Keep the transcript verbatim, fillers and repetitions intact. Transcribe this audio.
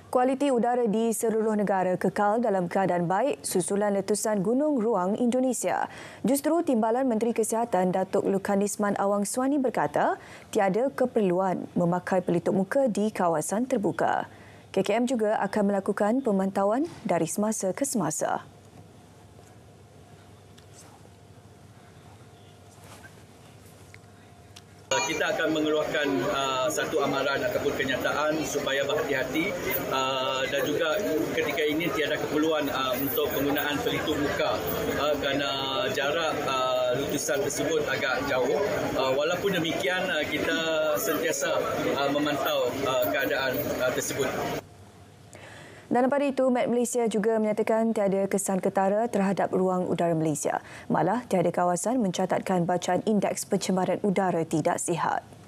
Kualiti udara di seluruh negara kekal dalam keadaan baik susulan letusan Gunung Ruang Indonesia. Justru Timbalan Menteri Kesihatan Datuk Lukanisman Awang Suani berkata, tiada keperluan memakai pelitup muka di kawasan terbuka. K K M juga akan melakukan pemantauan dari semasa ke semasa. Kita akan mengeluarkan uh, satu amaran ataupun kenyataan supaya berhati-hati uh, dan juga ketika ini tiada keperluan uh, untuk penggunaan pelitup muka uh, kerana jarak uh, letusan tersebut agak jauh. Uh, walaupun demikian, uh, kita sentiasa uh, memantau uh, keadaan uh, tersebut. Dan pada itu, Met Malaysia juga menyatakan tiada kesan ketara terhadap ruang udara Malaysia. Malah, tiada kawasan mencatatkan bacaan indeks pencemaran udara tidak sihat.